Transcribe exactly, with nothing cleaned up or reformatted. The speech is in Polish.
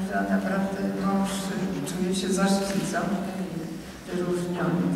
że naprawdę mąż czuje się zaszczycony i wyróżniony.